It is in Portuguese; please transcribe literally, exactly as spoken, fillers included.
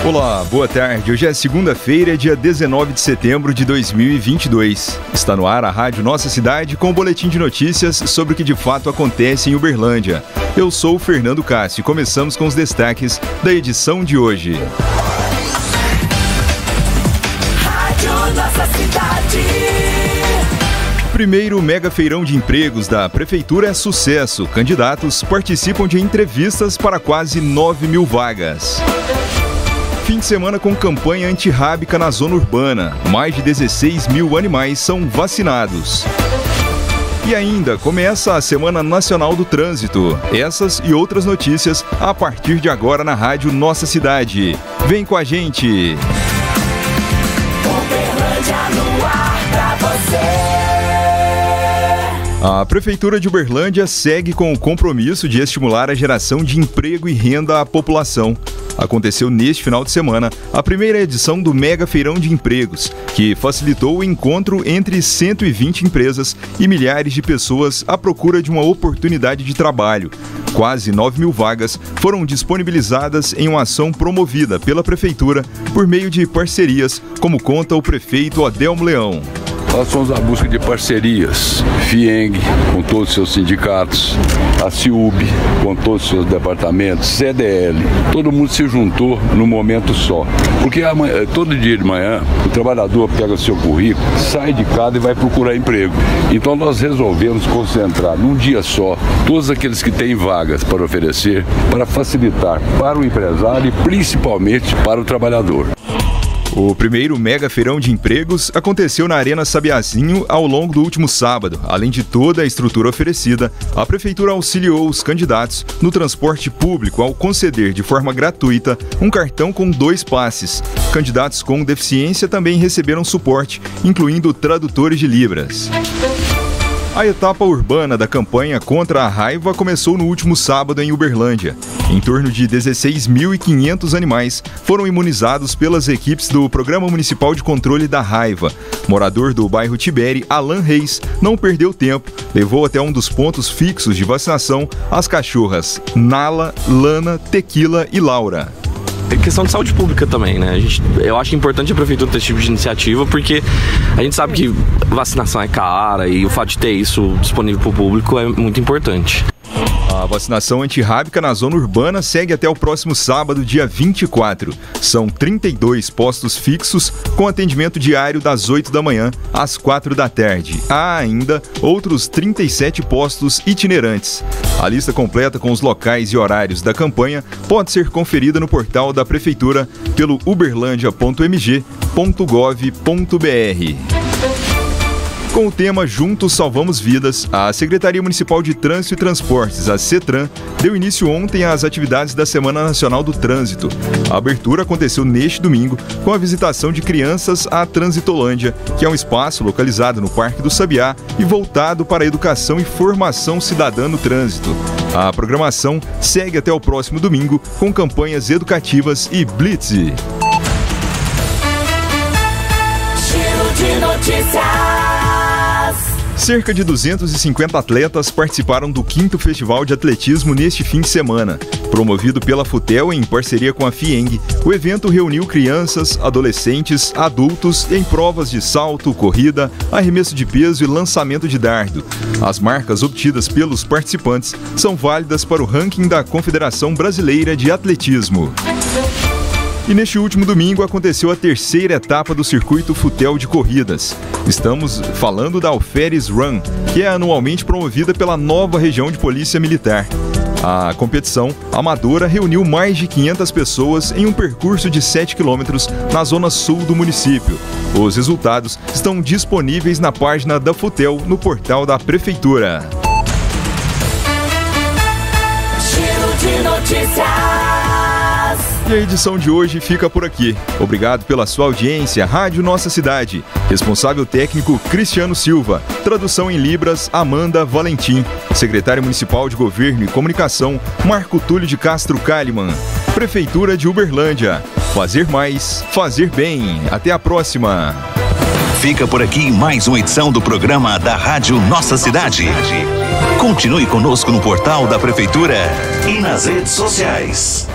Olá, boa tarde. Hoje é segunda-feira, dia dezenove de setembro de dois mil e vinte e dois. Está no ar a Rádio Nossa Cidade com um boletim de notícias sobre o que de fato acontece em Uberlândia. Eu sou o Fernando Cássio e começamos com os destaques da edição de hoje. Rádio Nossa Cidade. Primeiro mega feirão de empregos da Prefeitura é sucesso. Candidatos participam de entrevistas para quase nove mil vagas. Fim de semana com campanha antirrábica na zona urbana. Mais de dezesseis mil animais são vacinados. E ainda começa a Semana Nacional do Trânsito. Essas e outras notícias a partir de agora na Rádio Nossa Cidade. Vem com a gente! Uberlândia no ar pra você. A Prefeitura de Uberlândia segue com o compromisso de estimular a geração de emprego e renda à população. Aconteceu neste final de semana a primeira edição do Mega Feirão de Empregos, que facilitou o encontro entre cento e vinte empresas e milhares de pessoas à procura de uma oportunidade de trabalho. Quase nove mil vagas foram disponibilizadas em uma ação promovida pela Prefeitura por meio de parcerias, como conta o prefeito Adelmo Leão. Nós fomos à busca de parcerias, FIENG, com todos os seus sindicatos, a CIUB, com todos os seus departamentos, C D L, todo mundo se juntou num momento só. Porque amanhã, todo dia de manhã, o trabalhador pega seu currículo, sai de casa e vai procurar emprego. Então nós resolvemos concentrar num dia só todos aqueles que têm vagas para oferecer, para facilitar para o empresário e principalmente para o trabalhador. O primeiro mega feirão de empregos aconteceu na Arena Sabiazinho ao longo do último sábado. Além de toda a estrutura oferecida, a Prefeitura auxiliou os candidatos no transporte público ao conceder de forma gratuita um cartão com dois passes. Candidatos com deficiência também receberam suporte, incluindo tradutores de Libras. A etapa urbana da campanha contra a raiva começou no último sábado em Uberlândia. Em torno de dezesseis mil e quinhentos animais foram imunizados pelas equipes do Programa Municipal de Controle da Raiva. Morador do bairro Tibere, Alan Reis, não perdeu tempo, levou até um dos pontos fixos de vacinação as cachorras Nala, Lana, Tequila e Laura. É questão de saúde pública também, né? A gente, eu acho importante a Prefeitura ter esse tipo de iniciativa, porque a gente sabe que vacinação é cara e o fato de ter isso disponível para o público é muito importante. A vacinação antirrábica na zona urbana segue até o próximo sábado, dia vinte e quatro. São trinta e dois postos fixos com atendimento diário das oito da manhã às quatro da tarde. Há ainda outros trinta e sete postos itinerantes. A lista completa com os locais e horários da campanha pode ser conferida no portal da Prefeitura pelo uberlandia ponto m g ponto gov ponto b r. Com o tema Juntos Salvamos Vidas, a Secretaria Municipal de Trânsito e Transportes, a CETRAN, deu início ontem às atividades da Semana Nacional do Trânsito. A abertura aconteceu neste domingo com a visitação de crianças à Transitolândia, que é um espaço localizado no Parque do Sabiá e voltado para a educação e formação cidadã no trânsito. A programação segue até o próximo domingo com campanhas educativas e blitz. Giro de notícias. Cerca de duzentos e cinquenta atletas participaram do quinto Festival de Atletismo neste fim de semana. Promovido pela Futel em parceria com a FIENG, o evento reuniu crianças, adolescentes, adultos em provas de salto, corrida, arremesso de peso e lançamento de dardo. As marcas obtidas pelos participantes são válidas para o ranking da Confederação Brasileira de Atletismo. E neste último domingo aconteceu a terceira etapa do Circuito Futel de Corridas. Estamos falando da Alferes Run, que é anualmente promovida pela nova região de Polícia Militar. A competição amadora reuniu mais de quinhentas pessoas em um percurso de sete quilômetros na zona sul do município. Os resultados estão disponíveis na página da Futel no portal da Prefeitura. Giro de notícias. E a edição de hoje fica por aqui. Obrigado pela sua audiência. Rádio Nossa Cidade. Responsável técnico Cristiano Silva. Tradução em Libras, Amanda Valentim. Secretário Municipal de Governo e Comunicação, Marco Túlio de Castro Kalimann. Prefeitura de Uberlândia. Fazer mais, fazer bem. Até a próxima. Fica por aqui mais uma edição do programa da Rádio Nossa Cidade. Continue conosco no portal da Prefeitura e nas redes sociais.